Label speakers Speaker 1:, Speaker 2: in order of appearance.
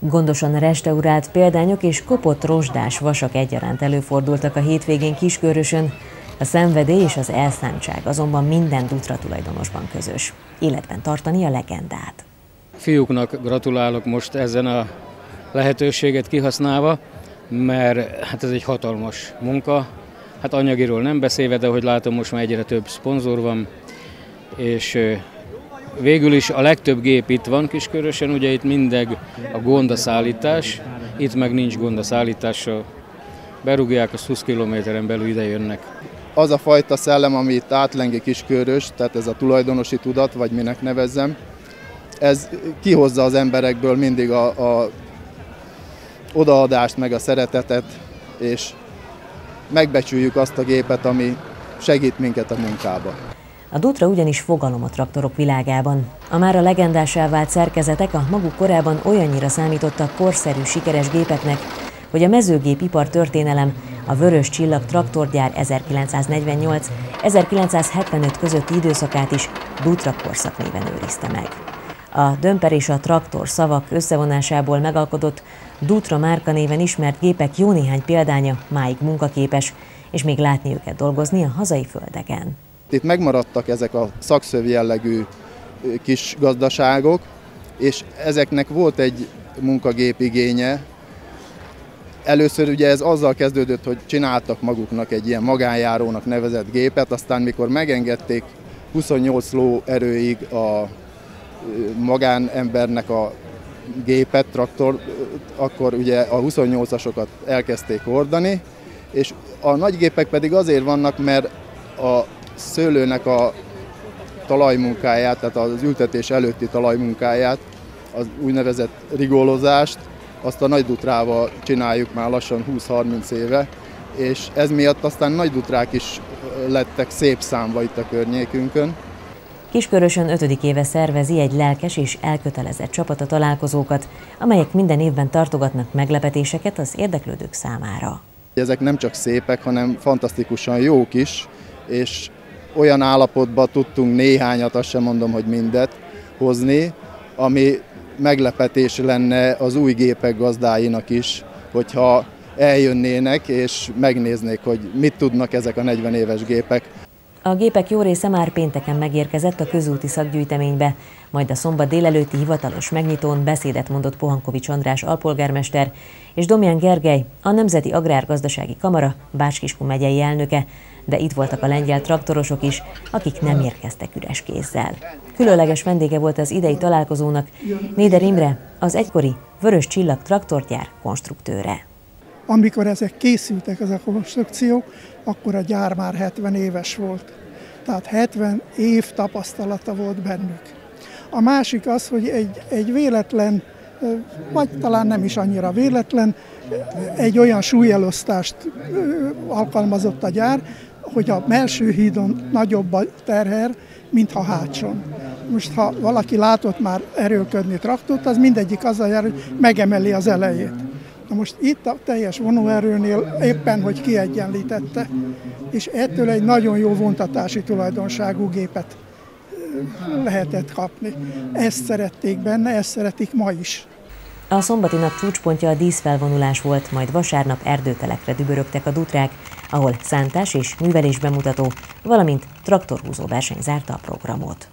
Speaker 1: Gondosan restaurált példányok és kopott rozsdás vasak egyaránt előfordultak a hétvégén Kiskörösön. A szenvedély és az elszántság azonban minden Dutra tulajdonosban közös. Életben tartani a legendát.
Speaker 2: Fiúknak gratulálok most ezen a lehetőséget kihasználva, mert hát ez egy hatalmas munka. Hát anyagiról nem beszélve, de hogy látom, most már egyre több szponzor van, és végül is a legtöbb gép itt van Kiskörösön, ugye itt mindig a gondaszállítás, itt meg nincs gondaszállítással. Berúgják, azt 20 kilométeren belül ide jönnek.
Speaker 3: Az a fajta szellem, ami itt átlengi Kiskörös, tehát ez a tulajdonosi tudat, vagy minek nevezzem, ez kihozza az emberekből mindig a odaadást, meg a szeretetet, és megbecsüljük azt a gépet, ami segít minket a munkába.
Speaker 1: A Dutra ugyanis fogalom a traktorok világában. A mára legendásá vált szerkezetek a maguk korában olyannyira számítottak korszerű, sikeres gépeknek, hogy a mezőgépipar történelem a Vörös Csillag traktorgyár 1948-1975 közötti időszakát is Dutra korszak néven őrizte meg. A dömper és a traktor szavak összevonásából megalkotott Dutra márkanéven ismert gépek jó néhány példánya máig munkaképes, és még látni őket dolgozni a hazai földeken.
Speaker 3: Itt megmaradtak ezek a szakszöv jellegű kis gazdaságok, és ezeknek volt egy munkagép igénye. Először ugye ez azzal kezdődött, hogy csináltak maguknak egy ilyen magánjárónak nevezett gépet, aztán mikor megengedték 28 lóerőig a magánembernek a gépet, traktor, akkor ugye a 28-asokat elkezdték hordani, és a nagygépek pedig azért vannak, mert a szőlőnek a talajmunkáját, tehát az ültetés előtti talajmunkáját, az úgynevezett rigólozást, azt a Nagy Dutrával csináljuk már lassan 20-30 éve, és ez miatt aztán Nagy Dutrák is lettek szép számba itt a környékünkön.
Speaker 1: Kiskörösön 5. éve szervezi egy lelkes és elkötelezett csapat a találkozókat, amelyek minden évben tartogatnak meglepetéseket az érdeklődők számára.
Speaker 3: Ezek nem csak szépek, hanem fantasztikusan jók is, és olyan állapotban tudtunk néhányat, azt sem mondom, hogy mindet hozni, ami meglepetés lenne az új gépek gazdáinak is, hogyha eljönnének és megnéznék, hogy mit tudnak ezek a 40 éves gépek.
Speaker 1: A gépek jó része már pénteken megérkezett a közúti szakgyűjteménybe, majd a szombat délelőtti hivatalos megnyitón beszédet mondott Pohankovics András alpolgármester és Domján Gergely, a Nemzeti Agrárgazdasági Kamara Bács-Kiskun megyei elnöke, de itt voltak a lengyel traktorosok is, akik nem érkeztek üres kézzel. Különleges vendége volt az idei találkozónak Néder Imre, az egykori Vörös Csillag traktorgyár konstruktőre.
Speaker 4: Amikor ezek készültek, ez a konstrukció, akkor a gyár már 70 éves volt. Tehát 70 év tapasztalata volt bennük. A másik az, hogy egy véletlen, vagy talán nem is annyira véletlen, egy olyan súlyelosztást alkalmazott a gyár, hogy a Mellső hídon nagyobb a terher, mint a hátson. Most, ha valaki látott már erőlködni traktort, az mindegyik azzal jár, hogy megemeli az elejét. Na most itt a teljes vonóerőnél éppen, hogy kiegyenlítette, és ettől egy nagyon jó vontatási tulajdonságú gépet lehetett kapni. Ezt szerették benne, ezt szeretik ma is.
Speaker 1: A szombati nap csúcspontja a díszfelvonulás volt, majd vasárnap erdőtelekre dübörögtek a dutrák, ahol szántás és művelés bemutató, valamint traktorhúzó verseny zárta a programot.